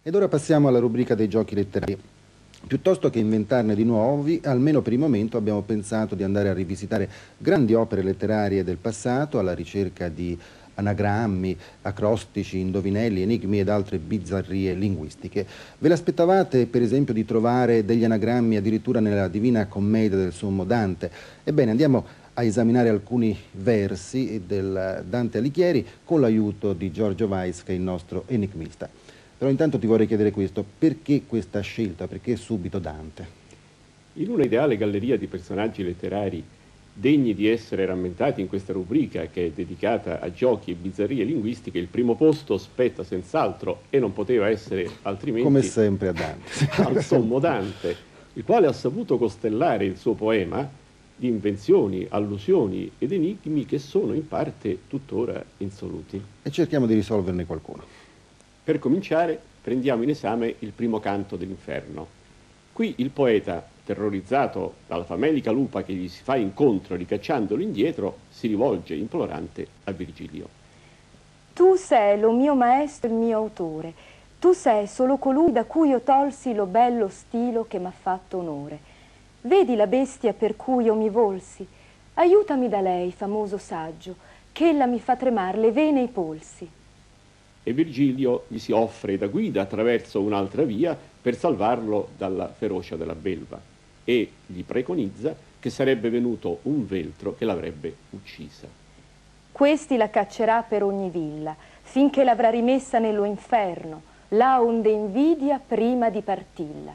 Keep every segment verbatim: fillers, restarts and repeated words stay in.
Ed ora passiamo alla rubrica dei giochi letterari. Piuttosto che inventarne di nuovi, almeno per il momento abbiamo pensato di andare a rivisitare grandi opere letterarie del passato alla ricerca di anagrammi, acrostici, indovinelli, enigmi ed altre bizzarrie linguistiche. Ve l'aspettavate, per esempio, di trovare degli anagrammi addirittura nella Divina Commedia del Sommo Dante? Ebbene, andiamo a esaminare alcuni versi del Dante Alighieri con l'aiuto di Giorgio Weiss, che è il nostro enigmista. Però intanto ti vorrei chiedere questo: perché questa scelta? Perché subito Dante? In una ideale galleria di personaggi letterari degni di essere rammentati in questa rubrica, che è dedicata a giochi e bizzarrie linguistiche, il primo posto spetta senz'altro, e non poteva essere altrimenti, come sempre, a Dante, al sommo Dante, il quale ha saputo costellare il suo poema di invenzioni, allusioni ed enigmi che sono in parte tuttora insoluti. E cerchiamo di risolverne qualcuno. Per cominciare, prendiamo in esame il primo canto dell'Inferno. Qui il poeta, terrorizzato dalla famelica lupa che gli si fa incontro ricacciandolo indietro, si rivolge implorante a Virgilio. Tu sei lo mio maestro e il mio autore, tu sei solo colui da cui io tolsi lo bello stilo che m'ha fatto onore. Vedi la bestia per cui io mi volsi, aiutami da lei, famoso saggio, che ella mi fa tremar le vene e i polsi. E Virgilio gli si offre da guida attraverso un'altra via per salvarlo dalla ferocia della belva, e gli preconizza che sarebbe venuto un veltro che l'avrebbe uccisa. Questi la caccerà per ogni villa, finché l'avrà rimessa nello inferno, là onde invidia prima di partilla.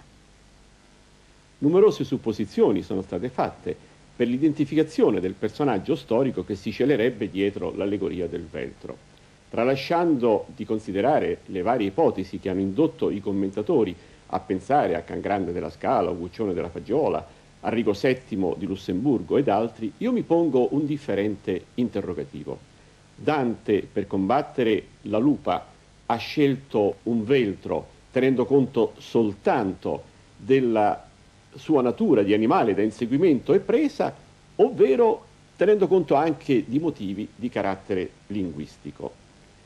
Numerose supposizioni sono state fatte per l'identificazione del personaggio storico che si celerebbe dietro l'allegoria del veltro. Tralasciando di considerare le varie ipotesi che hanno indotto i commentatori a pensare a Can Grande della Scala, o Guccione della Faggiola, Arrigo settimo di Lussemburgo ed altri, io mi pongo un differente interrogativo. Dante, per combattere la lupa, ha scelto un veltro tenendo conto soltanto della sua natura di animale da inseguimento e presa, ovvero tenendo conto anche di motivi di carattere linguistico.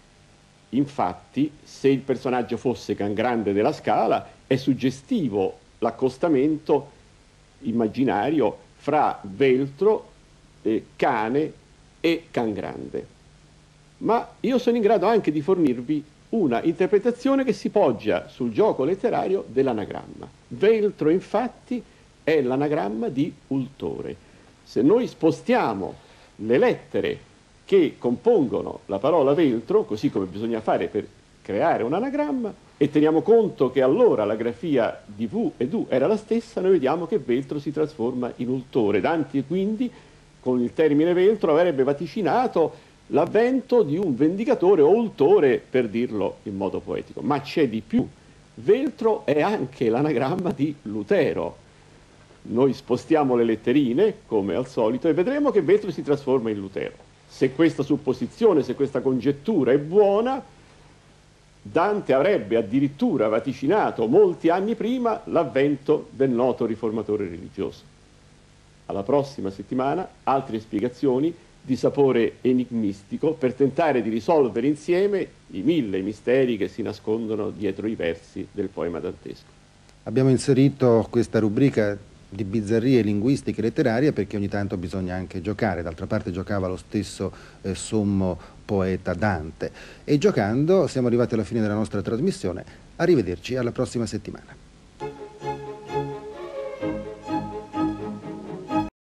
Infatti, se il personaggio fosse Can Grande della Scala, è suggestivo l'accostamento immaginario fra veltro, eh, cane e Can Grande. Ma io sono in grado anche di fornirvi una interpretazione che si poggia sul gioco letterario dell'anagramma. Veltro, infatti, è l'anagramma di ultore. Se noi spostiamo le lettere che compongono la parola veltro, così come bisogna fare per creare un anagramma, e teniamo conto che allora la grafia di V ed U era la stessa, noi vediamo che veltro si trasforma in ultore. Dante quindi, con il termine veltro, avrebbe vaticinato l'avvento di un vendicatore o ultore, per dirlo in modo poetico. Ma c'è di più. Veltro è anche l'anagramma di Lutero. Noi spostiamo le letterine, come al solito, e vedremo che veltro si trasforma in Lutero. Se questa supposizione, se questa congettura è buona, Dante avrebbe addirittura vaticinato molti anni prima l'avvento del noto riformatore religioso. Alla prossima settimana altre spiegazioni di sapore enigmistico per tentare di risolvere insieme i mille misteri che si nascondono dietro i versi del poema dantesco. Abbiamo inserito questa rubrica di bizzarrie linguistiche e letterarie perché ogni tanto bisogna anche giocare. D'altra parte giocava lo stesso eh, sommo poeta Dante, e giocando siamo arrivati alla fine della nostra trasmissione. Arrivederci alla prossima settimana.